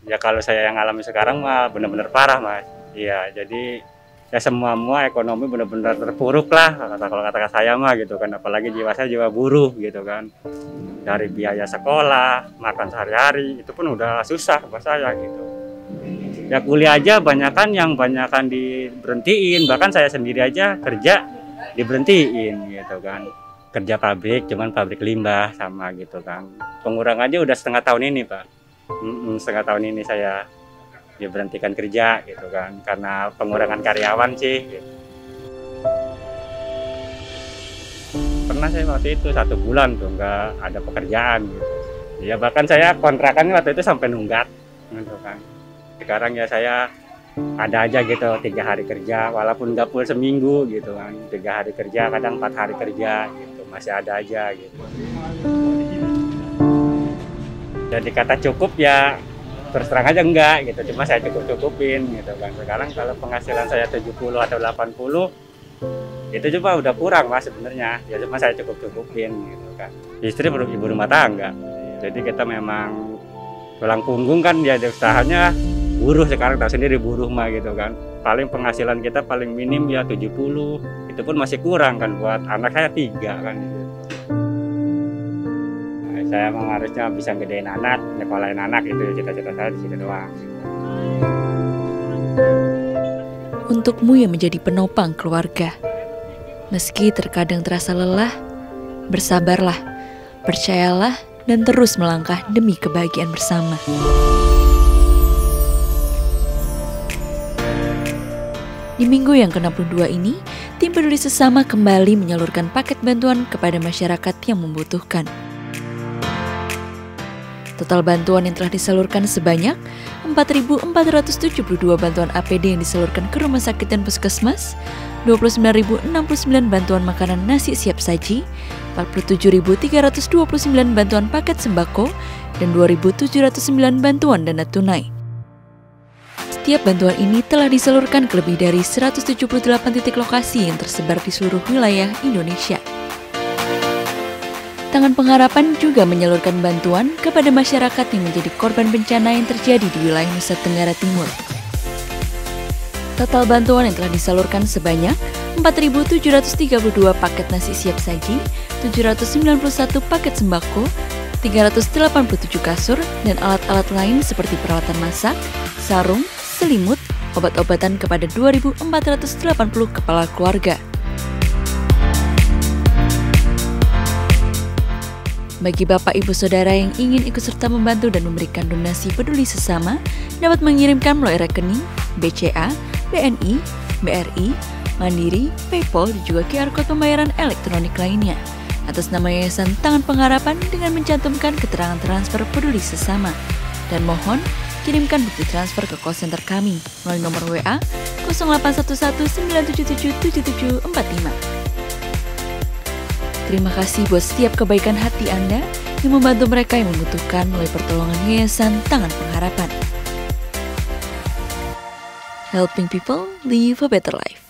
Ya kalau saya yang alami sekarang mah benar-benar parah Mas. Iya, jadi ya semua ekonomi benar-benar terpuruk lah kalau kata saya mah gitu kan. Apalagi jiwa saya jiwa buruh gitu kan. Dari biaya sekolah, makan sehari-hari itu pun udah susah buat saya gitu. Ya kuliah aja banyakan diberhentiin, bahkan saya sendiri aja kerja diberhentiin gitu kan. Kerja pabrik, cuman pabrik limbah sama gitu kan. Pengurangannya udah setengah tahun ini Pak. Setengah tahun ini saya diberhentikan kerja gitu kan, karena pengurangan karyawan sih. Gitu. Pernah saya waktu itu 1 bulan tuh nggak ada pekerjaan gitu. Ya bahkan saya kontrakannya waktu itu sampai nunggak gitu kan. Sekarang ya saya ada aja gitu 3 hari kerja, walaupun nggak full seminggu gitu kan. 3 hari kerja, kadang 4 hari kerja gitu, masih ada aja gitu. Jadi kata cukup ya terus terang aja enggak gitu, cuma saya cukupin gitu kan. Sekarang kalau penghasilan saya 70 atau 80 itu cuma udah kurang Mas sebenarnya. Ya cuma saya cukupin gitu kan. Istri ibu rumah tangga. Jadi kita memang tulang punggung kan ya, usahanya buruh. Sekarang tahu sendiri buruh mah gitu kan. Paling penghasilan kita paling minim ya 70. Itu pun masih kurang kan buat anak saya 3 kan gitu. Saya emang harusnya bisa gedein anak, nyekolahin anak, itu cita-cita saya di situ doang. Untukmu yang menjadi penopang keluarga, meski terkadang terasa lelah, bersabarlah, percayalah, dan terus melangkah demi kebahagiaan bersama. Di minggu yang ke-62 ini, tim peduli sesama kembali menyalurkan paket bantuan kepada masyarakat yang membutuhkan. Total bantuan yang telah disalurkan sebanyak 4.472 bantuan APD yang disalurkan ke rumah sakit dan puskesmas, 29.069 bantuan makanan nasi siap saji, 47.329 bantuan paket sembako, dan 2.709 bantuan dana tunai. Setiap bantuan ini telah disalurkan ke lebih dari 178 titik lokasi yang tersebar di seluruh wilayah Indonesia. Tangan Pengharapan juga menyalurkan bantuan kepada masyarakat yang menjadi korban bencana yang terjadi di wilayah Nusa Tenggara Timur. Total bantuan yang telah disalurkan sebanyak 4.732 paket nasi siap saji, 791 paket sembako, 387 kasur, dan alat-alat lain seperti peralatan masak, sarung, selimut, obat-obatan kepada 2.480 kepala keluarga. Bagi Bapak Ibu Saudara yang ingin ikut serta membantu dan memberikan donasi peduli sesama, dapat mengirimkan melalui rekening BCA, BNI, BRI, Mandiri, PayPal, dan juga QR Code pembayaran elektronik lainnya atas nama Yayasan Tangan Pengharapan dengan mencantumkan keterangan transfer peduli sesama. Dan mohon kirimkan bukti transfer ke call center kami melalui nomor WA 0811 977 7745. Terima kasih buat setiap kebaikan hati Anda yang membantu mereka yang membutuhkan melalui pertolongan Yayasan Tangan Pengharapan. Helping people live a better life.